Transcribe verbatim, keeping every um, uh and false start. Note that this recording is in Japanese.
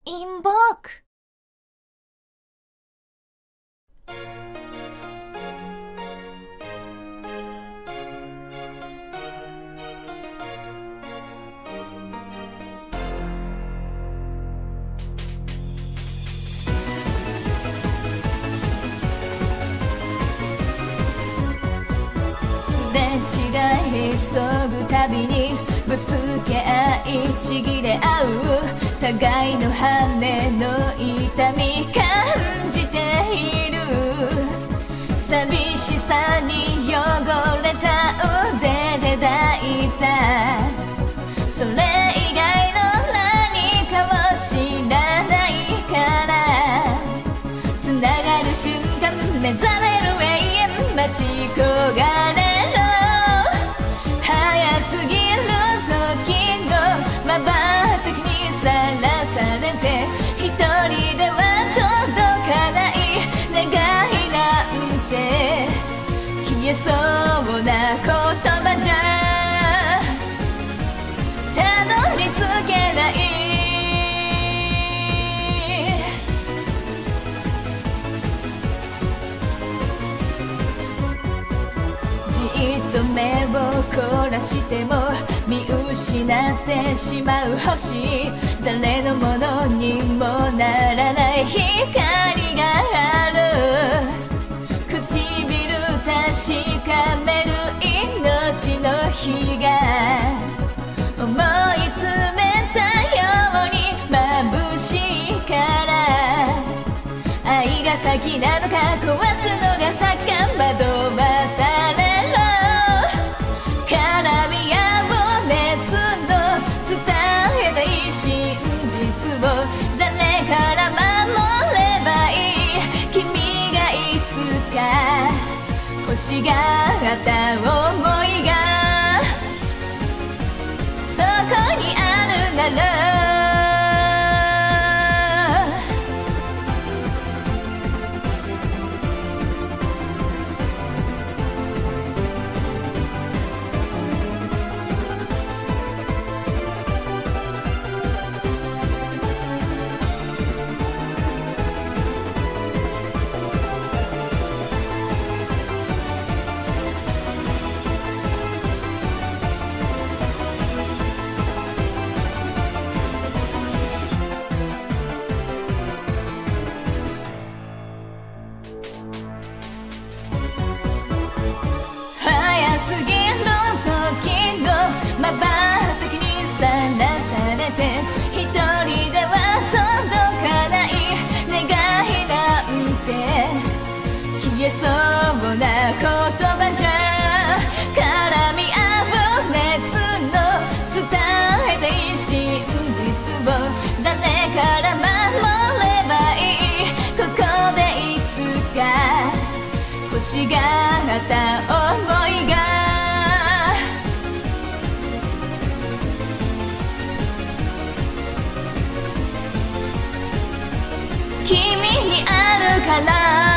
Invoke! すれ違い急ぐたびにぶつけ合いちぎれ合う互いの羽の痛み感じている寂しさに汚れた腕で抱いたそれ以外の何かを知らないから繋がる瞬間目覚める永遠待ち焦がれろ早すぎる時のまばたきにさらされて一人では届かない願いなんて消えそうな言葉じゃたどり着けないじっと目を凝らしても見失ってしまう星誰のものにもならない光がある唇確かめる命の火が思い詰めたように眩しいから愛が先なのか壊すのが先か惑わされろ絡み合う熱の伝えたい真実を誰から守ればいい君がいつか欲しがった想いがそこにあるなら早すぎる時のまばたきにさらされて一人では届かない願いなんて消えそうな言葉じゃ絡み合う熱の伝えたい真実を誰から守ればいいここでいつか欲しがった想いが君にあるから